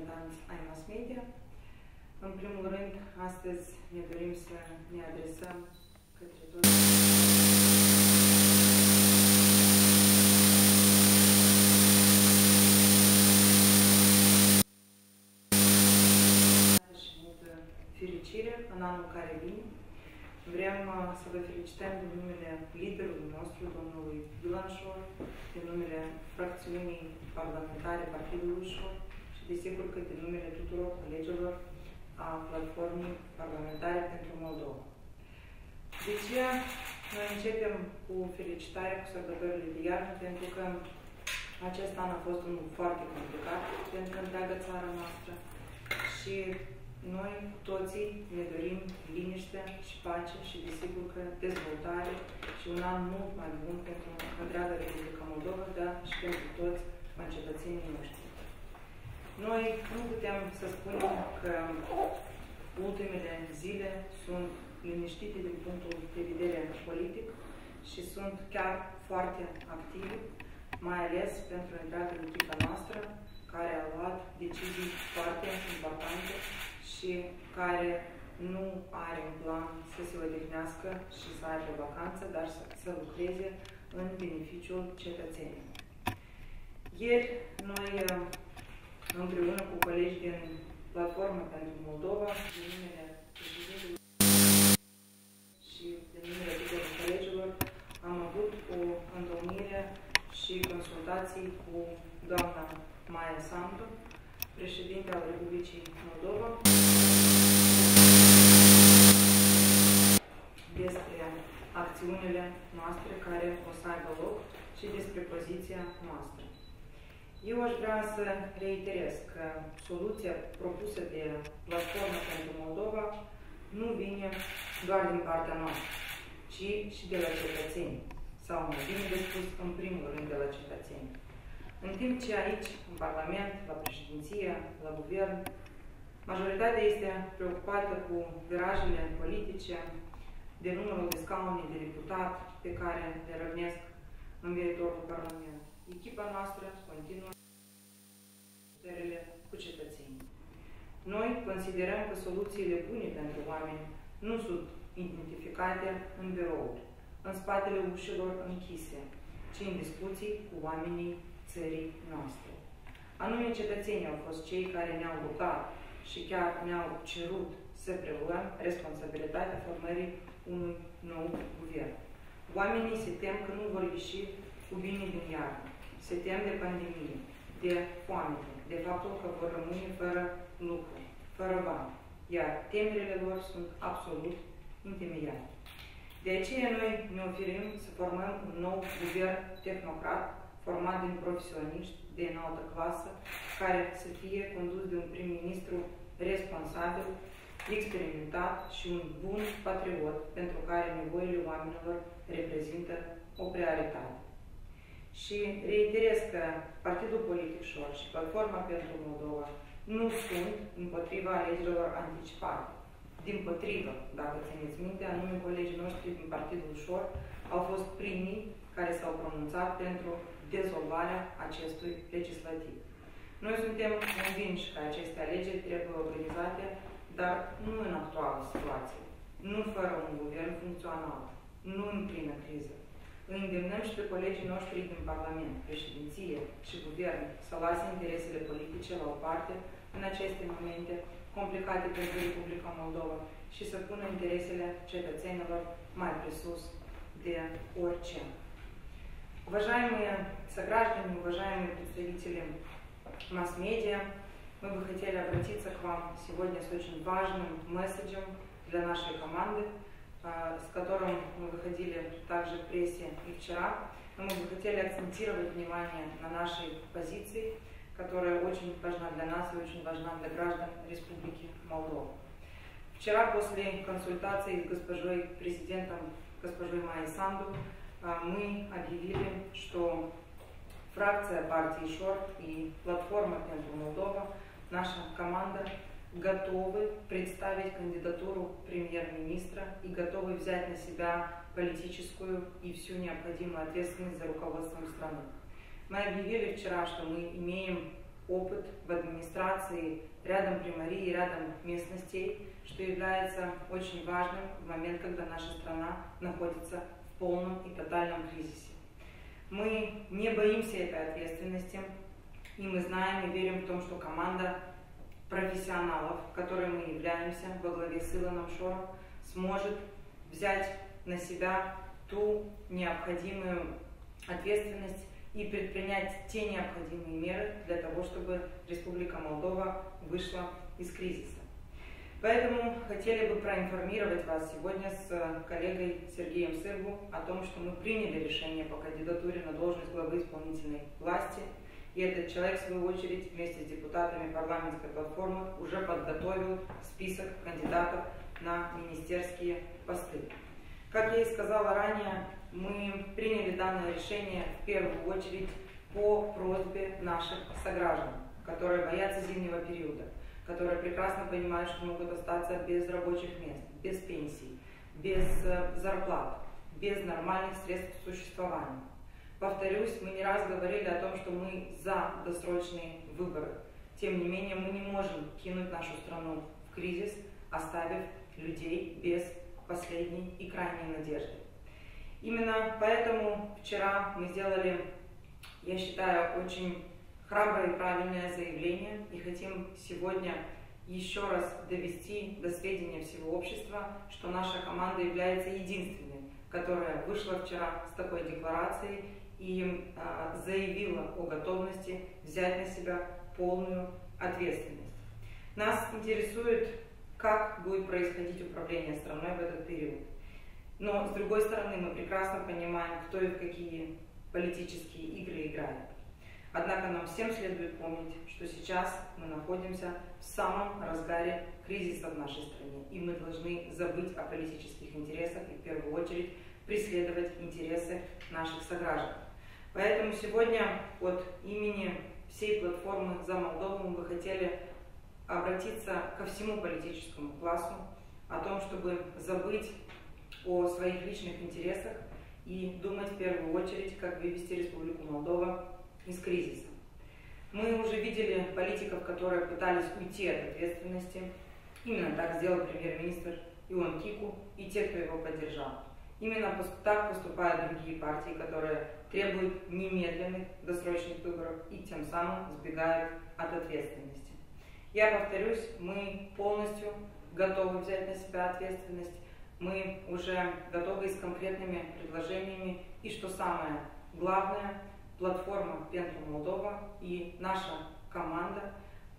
reprezentanți ai mass media. În primul rând, astăzi ne dorim să ne adresăm către toți și multă fericire în anul care vine. Vrem să vă felicităm din numele liderului nostru, domnului Ilan Șor, din numele fracțiunii parlamentare Partidului Șor și desigur că din numele tuturor colegilor a Platformei Parlamentare pentru Moldova. De ce noi începem cu felicitarea cu sărbătorile de iarnă? Pentru că acest an a fost unul foarte complicat pentru întreaga țară noastră și noi toții ne dorim liniște și pace și desigur că dezvoltare și un an mult mai bun pentru întreaga Republica Moldova, dar și pentru toți concetățenii noștri. Noi nu putem să spunem că ultimele zile sunt liniștite din punctul de vedere politic și sunt chiar foarte active, mai ales pentru întreaga echipa noastră, care a luat decizii foarte importante și care nu are un plan să se odihnească și să aibă vacanță, dar să lucreze în beneficiul cetățenilor. Ieri, noi, împreună cu colegi din Platforma pentru Moldova, din numele președintelui și din numele tuturor colegilor, am avut o întâlnire și consultații cu doamna Maia Sandu, președinte al Republicii Moldova, despre acțiunile noastre care o să aibă loc și despre poziția noastră. Eu aș vrea să reiterez că soluția propusă de Platforma pentru Moldova nu vine doar din partea noastră, ci și de la cetățeni, sau mai bine de spus, în primul rând de la cetățeni. În timp ce aici, în Parlament, la președinție, la guvern, majoritatea este preocupată cu virajele politice, de numărul de scaune de deputat pe care le răvnesc în viitorul Parlament. Echipa noastră continuă puterile cu cetățenii. Noi considerăm că soluțiile bune pentru oameni nu sunt identificate în birouri, în spatele ușilor închise, ci în discuții cu oamenii țării noastre. Anume, cetățenii au fost cei care ne-au rugat și chiar ne-au cerut să preluăm responsabilitatea formării unui nou guvern. Oamenii se tem că nu vor ieși cu bine din iarnă, se tem de pandemie, de foame, de faptul că vor rămâne fără lucru, fără bani, iar temerile lor sunt absolut întemeiate. De aceea noi ne oferim să formăm un nou guvern tehnocrat, format din profesioniști de înaltă clasă, care să fie condus de un prim-ministru responsabil, experimentat și un bun patriot, pentru care nevoile oamenilor reprezintă o prioritate. Și reiterez că Partidul Politic Șor și Platforma pentru Moldova nu sunt împotriva alegerilor anticipate. Dimpotrivă, dacă țineți minte, anume colegii noștri din Partidul Șor au fost primii care s-au pronunțat pentru dezolvarea acestui legislativ. Noi suntem convinși că aceste alegeri trebuie organizate, dar nu în actuală situație, nu fără un guvern funcțional, nu în plină criză. Îi îndemnăm și pe colegii noștri din Parlament, președinție și guvern să lase interesele politice la o parte în aceste momente complicate pentru Republica Moldova și să pună interesele cetățenilor mai presus de orice. Уважаемые сограждане, уважаемые представители масс-медиа, мы бы хотели обратиться к вам сегодня с очень важным месседжем для нашей команды, с которым мы выходили также в прессе и вчера. Но мы бы хотели акцентировать внимание на нашей позиции, которая очень важна для нас и очень важна для граждан Республики Молдова. Вчера после консультации с госпожой президентом, госпожой Майей Санду, мы объявили, что фракция партии ШОР и Платформа pentru Moldova, наша команда, готовы представить кандидатуру премьер-министра и готовы взять на себя политическую и всю необходимую ответственность за руководством страны. Мы объявили вчера, что мы имеем опыт в администрации рядом примарии, рядом местностей, что является очень важным в момент, когда наша страна находится в полном и тотальном кризисе. Мы не боимся этой ответственности, и мы знаем и верим в том, что команда профессионалов, которой мы являемся во главе с Илоном Шором, сможет взять на себя ту необходимую ответственность и предпринять те необходимые меры для того, чтобы Республика Молдова вышла из кризиса. Поэтому хотели бы проинформировать вас сегодня с коллегой Сергеем Сырбу о том, что мы приняли решение по кандидатуре на должность главы исполнительной власти, и этот человек, в свою очередь, вместе с депутатами парламентской платформы уже подготовил список кандидатов на министерские посты. Как я и сказала ранее, мы приняли данное решение в первую очередь по просьбе наших сограждан, которые боятся зимнего периода, которые прекрасно понимают, что могут остаться без рабочих мест, без пенсий, без зарплат, без нормальных средств существования. Повторюсь, мы не раз говорили о том, что мы за досрочные выборы. Тем не менее, мы не можем кинуть нашу страну в кризис, оставив людей без последней и крайней надежды. Именно поэтому вчера мы сделали, я считаю, очень храброе и правильное заявление и хотим сегодня еще раз довести до сведения всего общества, что наша команда является единственной, которая вышла вчера с такой декларацией и заявила о готовности взять на себя полную ответственность. Нас интересует, как будет происходить управление страной в этот период. Но, с другой стороны, мы прекрасно понимаем, кто и в какие политические игры играет. Однако нам всем следует помнить, что сейчас мы находимся в самом разгаре кризиса в нашей стране, и мы должны забыть о политических интересах и в первую очередь преследовать интересы наших сограждан. Поэтому сегодня от имени всей платформы «За Молдову» мы бы хотели обратиться ко всему политическому классу о том, чтобы забыть о своих личных интересах и думать в первую очередь, как вывести Республику Молдова из кризиса. Мы уже видели политиков, которые пытались уйти от ответственности. Именно так сделал премьер-министр Ион Кику и те, кто его поддержал. Именно так поступают другие партии, которые требуют немедленных досрочных выборов и тем самым сбегают от ответственности. Я повторюсь, мы полностью готовы взять на себя ответственность. Мы уже готовы с конкретными предложениями. И что самое главное, платформа Pentru Moldova и наша команда,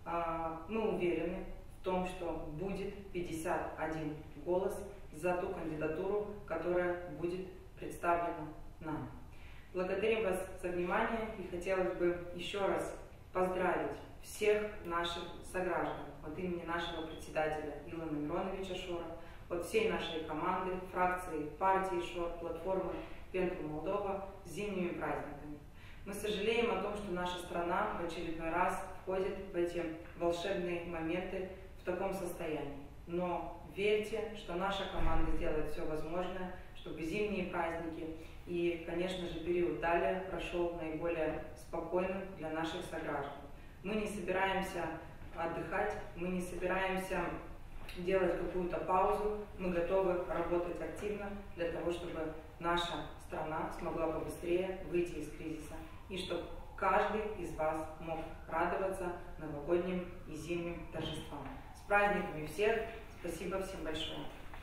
мы уверены в том, что будет 51 голос за ту кандидатуру, которая будет представлена нами. Благодарим вас за внимание и хотелось бы еще раз поздравить всех наших сограждан от имени нашего председателя Илона Мироновича Шора, от всей нашей команды, фракции, партии Шор, платформы Pentru Moldova с зимними праздниками. Мы сожалеем о том, что наша страна в очередной раз входит в эти волшебные моменты в таком состоянии. Но верьте, что наша команда сделает все возможное, чтобы зимние праздники и, конечно же, период далее прошел наиболее спокойным для наших сограждан. Мы не собираемся отдыхать, мы не собираемся делать какую-то паузу, мы готовы работать активно для того, чтобы наша страна смогла побыстрее выйти из кризиса и чтобы каждый из вас мог радоваться новогодним и зимним торжествам. С праздниками всех! Спасибо всем большое!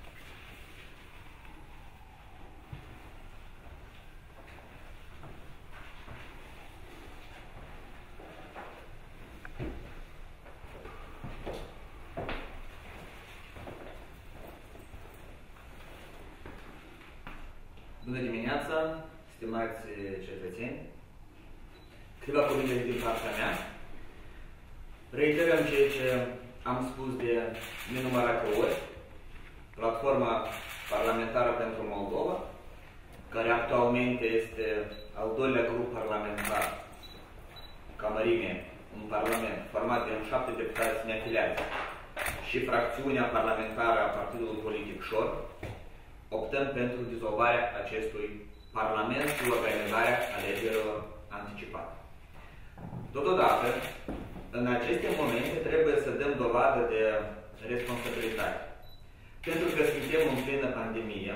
Bună dimineața, stimați cetățeni! Câteva cuvinte din partea mea. Reiterăm ceea ce am spus de nenumărate ori. Platforma parlamentară pentru Moldova, care actualmente este al doilea grup parlamentar ca mărime în Parlament, format din 7 deputați neafiliați și fracțiunea parlamentară a Partidului Politic Șor, optăm pentru dizolvarea acestui Parlament și organizarea alegerilor anticipate. Totodată, în aceste momente trebuie să dăm dovadă de responsabilitate. Pentru că suntem în plină pandemie,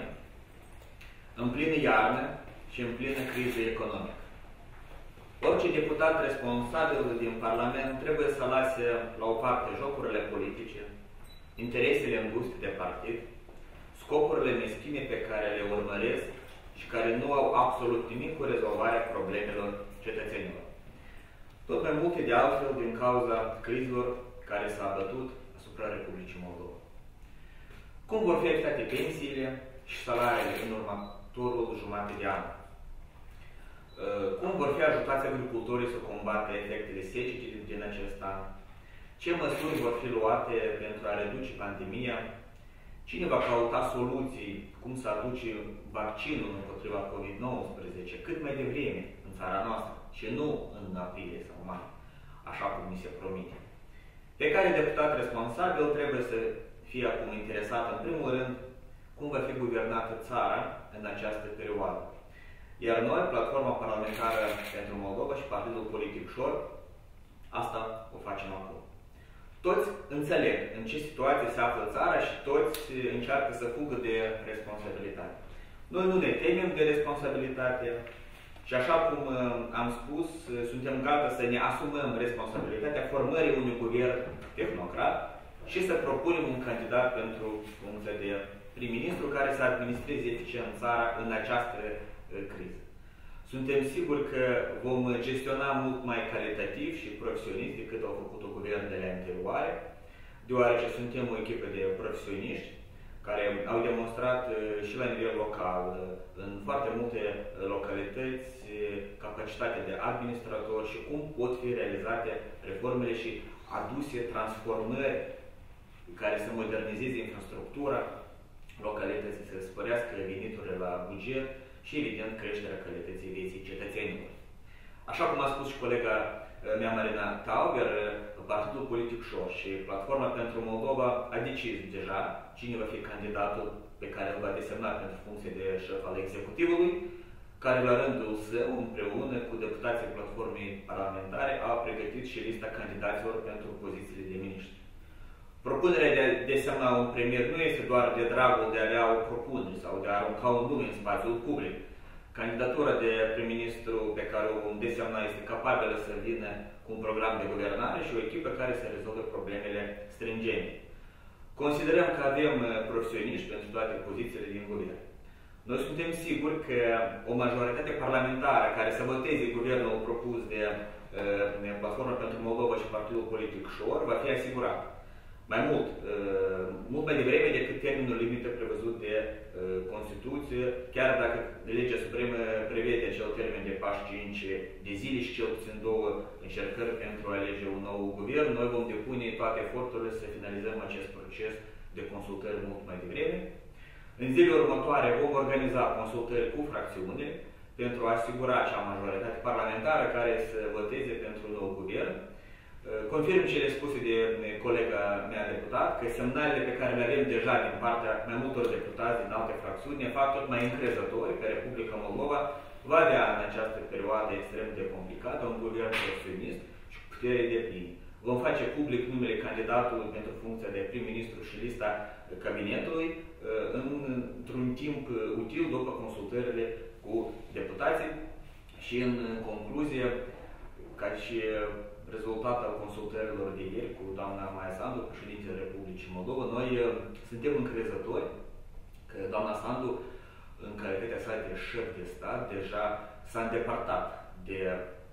în plină iarnă și în plină criză economică. Orice deputat responsabil din Parlament trebuie să lase la o parte jocurile politice, interesele înguste de partid, scopurile meschine pe care le urmăresc și care nu au absolut nimic cu rezolvarea problemelor cetățenilor. Tot mai multe de altfel din cauza crizelor care s-a abătut asupra Republicii Moldova. Cum vor fi afectate pensiile și salariile în următorul jumătate de an? Cum vor fi ajutați agricultorii să combată efectele secetei din acest an? Ce măsuri vor fi luate pentru a reduce pandemia? Cine va căuta soluții cum să aduce vaccinul împotriva COVID-19 cât mai devreme în țara noastră și nu în aprilie sau mai, așa cum mi se promite? Pe care deputat responsabil trebuie să fie acum interesat în primul rând cum va fi guvernată țara în această perioadă. Iar noi, Platforma Parlamentară pentru Moldova și Partidul Politic Șor, asta o facem acum. Toți înțeleg în ce situație se află țara și toți încearcă să fugă de responsabilitate. Noi nu ne temem de responsabilitate și așa cum am spus, suntem gata să ne asumăm responsabilitatea formării unui guvern tehnocrat și să propunem un candidat pentru funcția de prim-ministru care să administreze eficient țara în această criză. Suntem siguri că vom gestiona mult mai calitativ și profesionist decât au făcut-o guvernele anterioare, deoarece suntem o echipă de profesioniști care au demonstrat și la nivel local, în foarte multe localități, capacitatea de administrator și cum pot fi realizate reformele și aduse transformări care să modernizeze infrastructura localității, să sporească veniturile la buget și, evident, creșterea calității vieții cetățenilor. Așa cum a spus și colega mea, Marina Tauber, Partidul Politic Șor și Platforma pentru Moldova a decis deja cine va fi candidatul pe care îl va desemna pentru funcție de șef al executivului, care la rândul său, împreună cu deputații Platformei Parlamentare, a pregătit și lista candidaților pentru pozițiile de miniștri. Propunerea de a desemna un premier nu este doar de dragul de a avea o propunere sau de a arunca un nume în spațiul public. Candidatura de prim-ministru pe care o desemna este capabilă să vină cu un program de guvernare și o echipă care să rezolve problemele stringente. Considerăm că avem profesioniști pentru toate pozițiile din guvern. Noi suntem siguri că o majoritate parlamentară care să voteze guvernul propus de Platforma pentru Moldova și Partidul Politic Șor va fi asigurată. Mai mult, mult mai devreme decât termenul limită prevăzut de Constituție, chiar dacă legea supremă prevede acel termen de 45 de zile și cel puțin 2 încercări pentru a alege un nou guvern, noi vom depune toate eforturile să finalizăm acest proces de consultări mult mai devreme. În zilele următoare vom organiza consultări cu fracțiune pentru a asigura acea majoritate parlamentară care să voteze pentru un nou guvern. Confirm cele spuse de colega mea deputat, că semnalele pe care le avem deja din partea mai multor deputați din alte fracțiuni ne fac tot mai încrezători că Republica Moldova va avea în această perioadă extrem de complicată un guvern profesionist și cu putere deplină. Vom face public numele candidatului pentru funcția de prim-ministru și lista cabinetului într-un timp util după consultările cu deputații și în concluzie, ca și rezultat al consultărilor de ieri cu doamna Maia Sandu, președintele Republicii Moldova, noi suntem încrezători că doamna Sandu, în calitatea sa de șef de stat, deja s-a îndepărtat de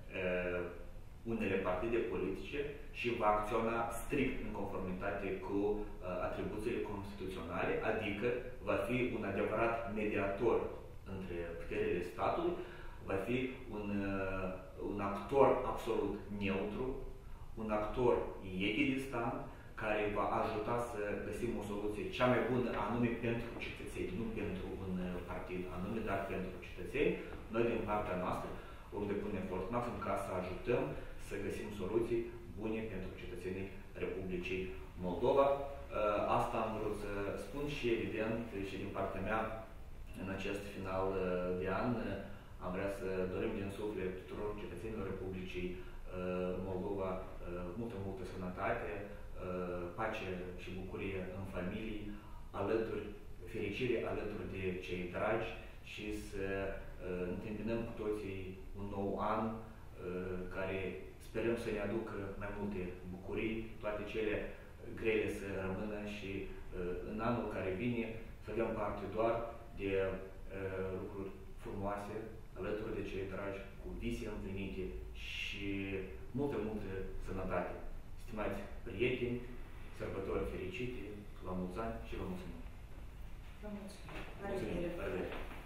unele partide politice și va acționa strict în conformitate cu atribuțiile constituționale, adică va fi un adevărat mediator între puterile statului, va fi un actor absolut neutru, un actor echidistant, care va ajuta să găsim o soluție cea mai bună anume pentru cetățeni, nu pentru un partid anume, dar pentru cetățeni. Noi, din partea noastră, vom depune efort maxim ca să ajutăm să găsim soluții bune pentru cetățenii Republicii Moldova. Asta am vrut să spun și, evident, și din partea mea, în acest final de an, am vrea să dorim din suflet tuturor cetățenilor Republicii Moldova multă sănătate, pace și bucurie în familii, fericire alături de cei dragi și să întâmpinăm cu toții un nou an care sperăm să ne aducă mai multe bucurii, toate cele grele să rămână și în anul care vine să avem parte doar de lucruri frumoase alături de cei dragi, cu vise împlinite și multă sănătate. Stimați prieteni, sărbători fericite, la mulți ani și vă mulțumim! Vă mulțumim! Mulțumim! La revedere!